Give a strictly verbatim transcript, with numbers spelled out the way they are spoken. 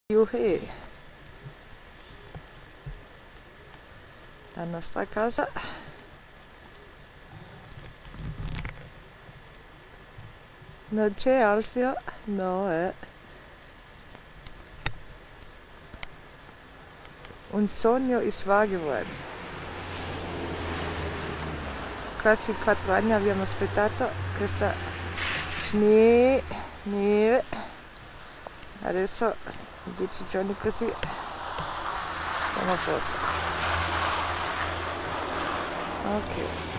Juhe. La nostra casa. Non c'è Alfio? No, eh. Un sogno ist wahr geworden. Quasi quattro anni abbiamo aspettato questa schnee, neve. Adesso, dieci giorni così, siamo a posto. Ok.